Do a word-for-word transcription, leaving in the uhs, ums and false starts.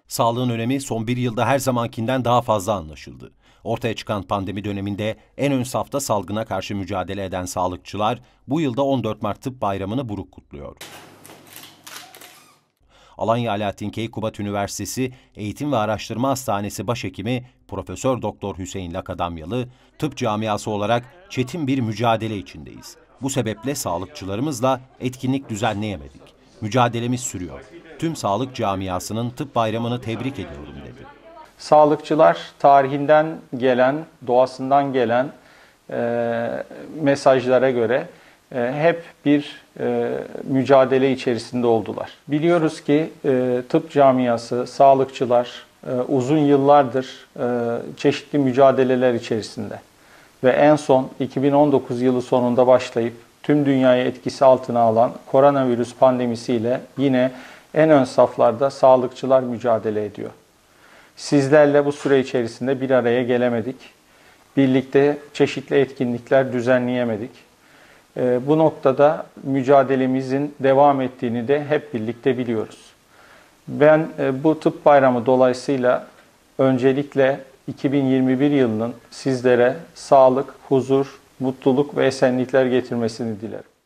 Sağlığın önemi son bir yılda her zamankinden daha fazla anlaşıldı. Ortaya çıkan pandemi döneminde en ön safta salgına karşı mücadele eden sağlıkçılar bu yılda on dört Mart Tıp Bayramı'nı buruk kutluyor. Alanya Alaaddin Keykubat Üniversitesi Eğitim ve Araştırma Hastanesi Başhekimi Profesör Doktor Hüseyin Lakadamyalı, tıp camiası olarak çetin bir mücadele içindeyiz. Bu sebeple sağlıkçılarımızla etkinlik düzenleyemedik. Mücadelemiz sürüyor. Tüm sağlık camiasının tıp bayramını tebrik ediyorum dedi. Sağlıkçılar tarihinden gelen, doğasından gelen e, mesajlara göre e, hep bir e, mücadele içerisinde oldular. Biliyoruz ki e, tıp camiası, sağlıkçılar e, uzun yıllardır e, çeşitli mücadeleler içerisinde ve en son iki bin on dokuz yılı sonunda başlayıp tüm dünyayı etkisi altına alan koronavirüs pandemisiyle yine en ön saflarda sağlıkçılar mücadele ediyor. Sizlerle bu süre içerisinde bir araya gelemedik. Birlikte çeşitli etkinlikler düzenleyemedik. Bu noktada mücadelemizin devam ettiğini de hep birlikte biliyoruz. Ben bu tıp bayramı dolayısıyla öncelikle iki bin yirmi bir yılının sizlere sağlık, huzur, mutluluk ve esenlikler getirmesini dilerim.